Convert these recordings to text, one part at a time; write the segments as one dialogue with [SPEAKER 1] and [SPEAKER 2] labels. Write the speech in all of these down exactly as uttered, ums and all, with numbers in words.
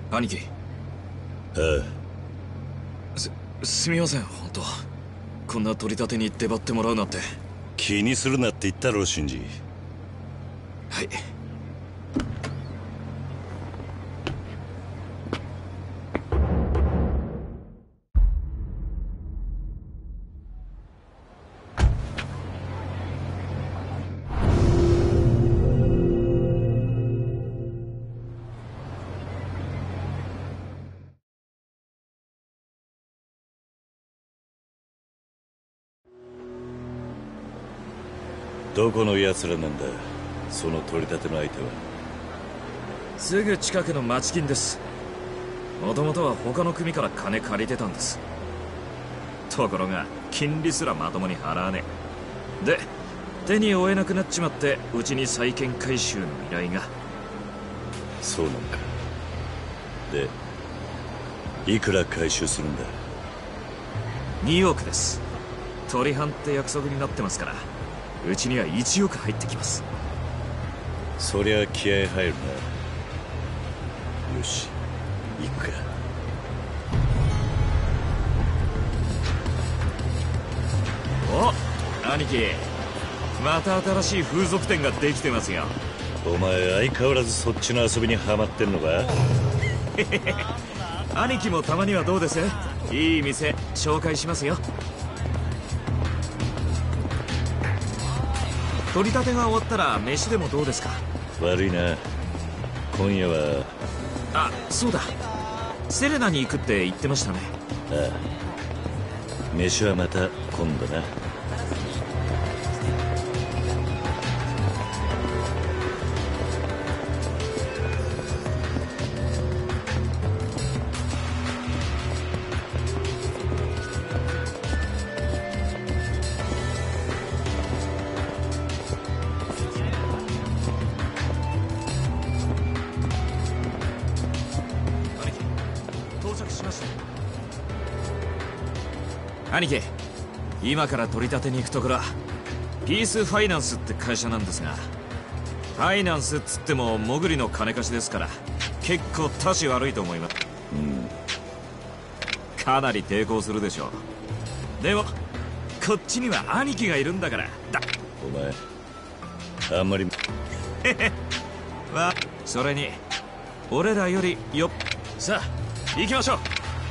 [SPEAKER 1] 兄貴。
[SPEAKER 2] あ
[SPEAKER 1] あ。す、すみません、本当。こんな取り立てに出張ってもらうなんて。
[SPEAKER 2] 気にするなって言ったろ、シンジ。
[SPEAKER 1] はい。
[SPEAKER 2] どこの奴らなんだ、その取り立ての相手は。
[SPEAKER 1] すぐ近くの町金です。もともとは他の組から金借りてたんです。ところが金利すらまともに払わねえ。で手に負えなくなっちまって、うちに債権回収の依頼が。
[SPEAKER 2] そうなんだ。でいくら回収するんだ。
[SPEAKER 1] におくです。取り半って約束になってますから、うちにはいちおく入ってきます。
[SPEAKER 2] そりゃ気合入るな。よし、行くか。
[SPEAKER 1] お、兄貴、また新しい風俗店ができてますよ。
[SPEAKER 2] お前相変わらずそっちの遊びにハマってんのか。
[SPEAKER 1] 兄貴もたまにはどうです？いい店紹介しますよ。取り立てが終わったら飯でもどうですか？
[SPEAKER 2] 悪いな、今夜は。
[SPEAKER 1] あ、そうだ、セレナに行くって言ってましたね。
[SPEAKER 2] ああ、飯はまた今度な。
[SPEAKER 1] 兄貴、今から取り立てに行くところはピースファイナンスって会社なんですが、ファイナンスっつってもモグリの金貸しですから、結構たち悪いと思います。
[SPEAKER 2] うん、
[SPEAKER 1] かなり抵抗するでしょう。でもこっちには兄貴がいるんだからだ。
[SPEAKER 2] お前あんまり
[SPEAKER 1] まあそれに俺らよりよっ。さあ行きましょう。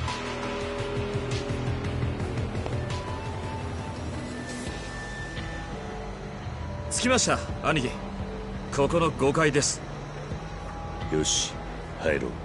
[SPEAKER 1] 着きました、兄貴。ここのごかいです。
[SPEAKER 2] よし、入ろう。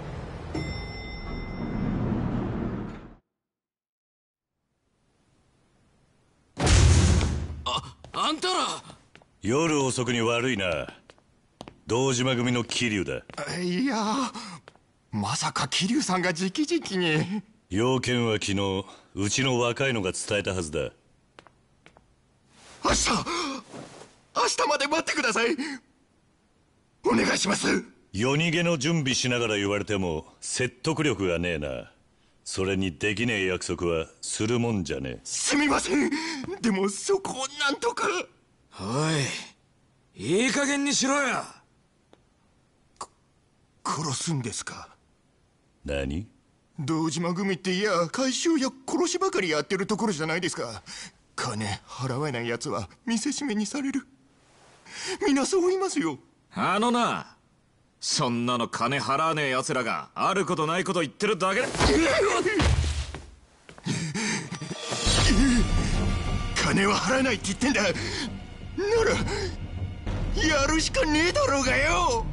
[SPEAKER 1] あ、あんたら。
[SPEAKER 2] 夜遅くに悪いな。堂島組の桐生だ。
[SPEAKER 3] いや、まさか桐生さんが直々に。
[SPEAKER 2] 要件は昨日うちの若いのが伝えたはずだ。
[SPEAKER 3] 明日明日まで待ってください。お願いします。
[SPEAKER 2] 夜逃げの準備しながら言われても説得力がねえな。それにできねえ約束はするもんじゃねえ。
[SPEAKER 3] すみません。でもそこをなんとか。
[SPEAKER 1] おい、いい加減にしろよ。
[SPEAKER 3] 殺すんですか？
[SPEAKER 2] 何？
[SPEAKER 3] 堂島組っていや回収や殺しばかりやってるところじゃないですか。金払えない奴は見せしめにされる。みんなそう言いますよ。
[SPEAKER 1] あのな、そんなの金払わねえ奴らがあることないこと言ってるだけだ。
[SPEAKER 3] 金は払えないって言ってんだ。ならやるしかねえだろうがよ。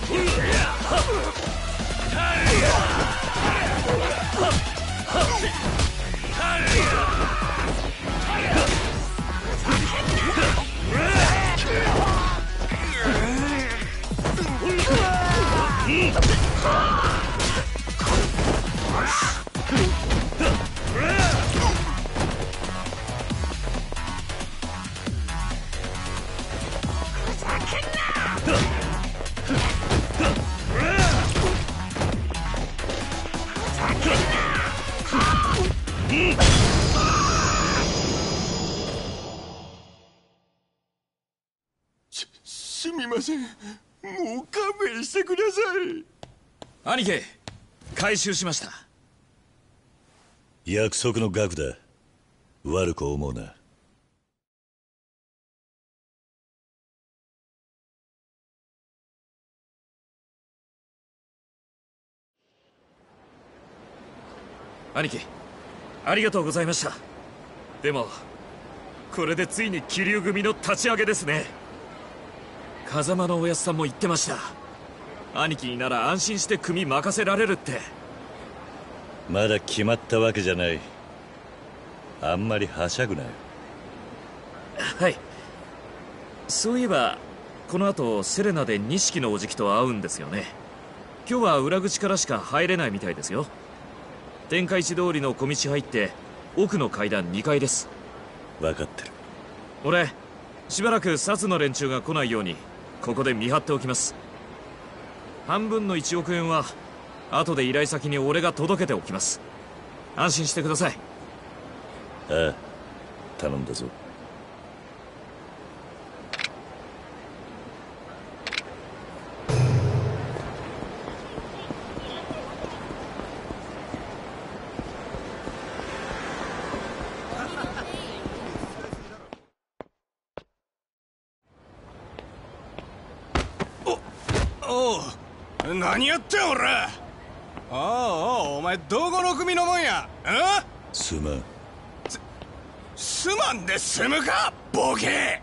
[SPEAKER 3] すすみません、もう勘弁してください。
[SPEAKER 1] 兄貴、回収しました。
[SPEAKER 2] 約束の額だ。悪く思うな。
[SPEAKER 1] 兄貴、ありがとうございました。でもこれでついに桐生組の立ち上げですね。風間のおやつさんも言ってました。兄貴になら安心して組任せられるって。
[SPEAKER 2] まだ決まったわけじゃない。あんまりはしゃぐなよ。
[SPEAKER 1] はい。そういえばこの後セレナで錦のおじきと会うんですよね。今日は裏口からしか入れないみたいですよ。天下一通りの小道入って奥の階段にかいです。
[SPEAKER 2] 分かってる。
[SPEAKER 1] 俺しばらくサツの連中が来ないようにここで見張っておきます。半分のいちおくえんは後で依頼先に俺が届けておきます。安心してください。
[SPEAKER 2] ああ、頼んだぞ。
[SPEAKER 4] おう、何やってん俺。おうおう、お前どこの組のもんや。あ
[SPEAKER 2] すまん。
[SPEAKER 4] すまんで済むかボケ。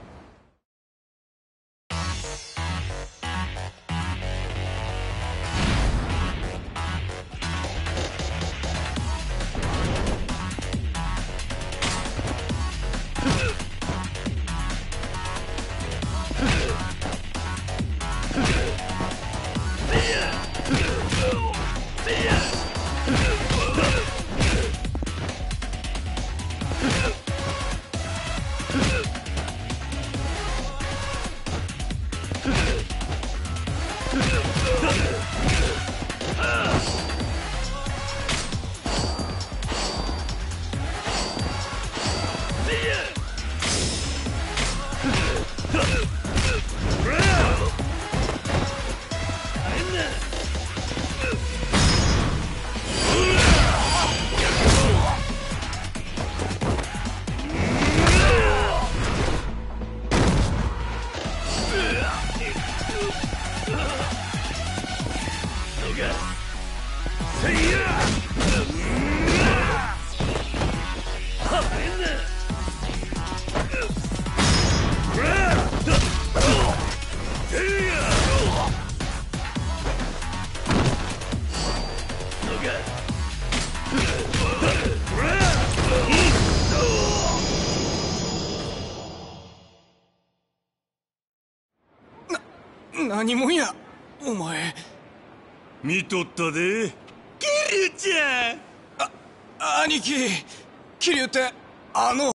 [SPEAKER 4] 何もんやお前。
[SPEAKER 2] 見とったで。
[SPEAKER 4] 桐生ちゃん。あ、兄貴、桐生ってあの